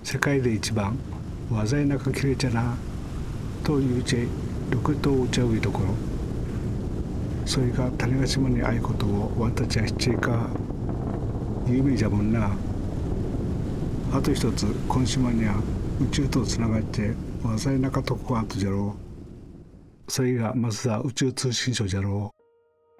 世界で一番話題なかきれちゃなというちロケットを打ち上げるところ、それが種子島にあいことを私は七か有名じゃもんな。あと一つ今島には宇宙とつながって話題なかとこがあとじゃろう。それが増田宇宙通信所じゃろう。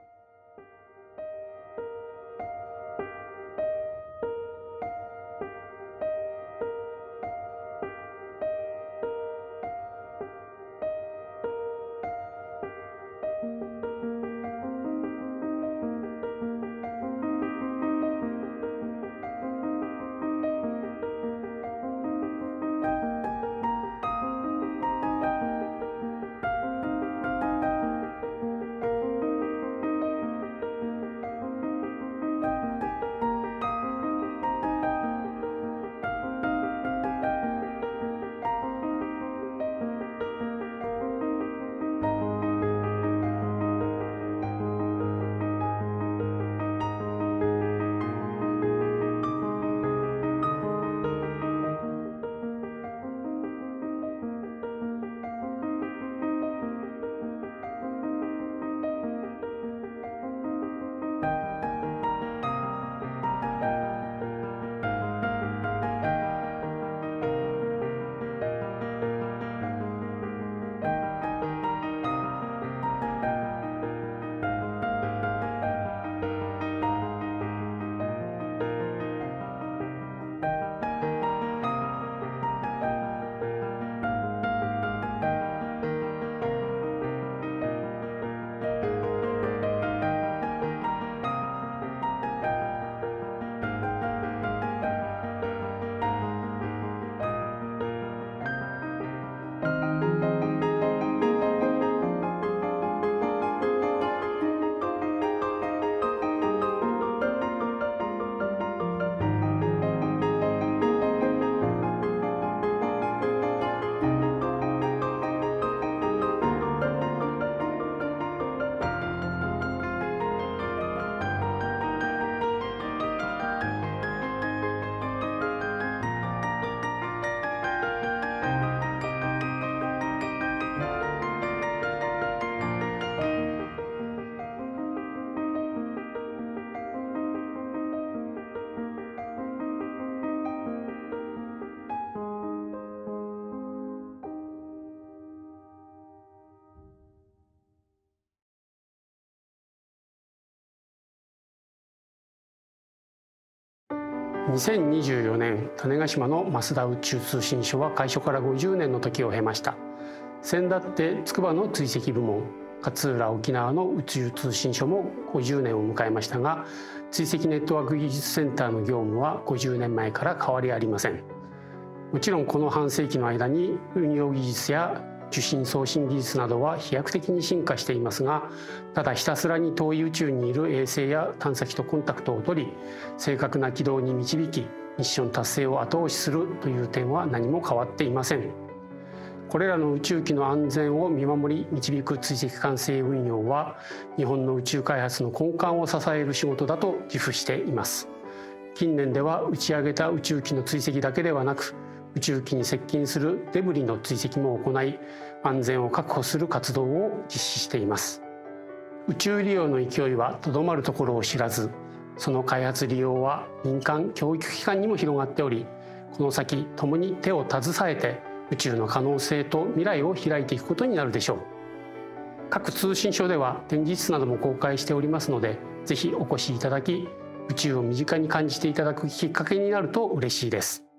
2024年種子島の増田宇宙通信所は開所から50年の時を経ました。先だって筑波の追跡部門、勝浦沖縄の宇宙通信所も50年を迎えましたが、追跡ネットワーク技術センターの業務は50年前から変わりありません。もちろんこの半世紀の間に運用技術や受信送信技術などは飛躍的に進化していますが、ただひたすらに遠い宇宙にいる衛星や探査機とコンタクトを取り、正確な軌道に導きミッション達成を後押しするという点は何も変わっていません。これらの宇宙機の安全を見守り導く追跡管制運用は、日本の宇宙開発の根幹を支える仕事だと自負しています。近年では打ち上げた宇宙機の追跡だけではなく、宇宙機に接近するデブリの追跡も行い、安全を確保する活動を実施しています。宇宙利用の勢いはとどまるところを知らず、その開発利用は民間教育機関にも広がっており、この先共に手を携えて宇宙の可能性と未来を開いていくことになるでしょう。各通信所では展示室なども公開しておりますので、ぜひお越しいただき、宇宙を身近に感じていただくきっかけになると嬉しいです。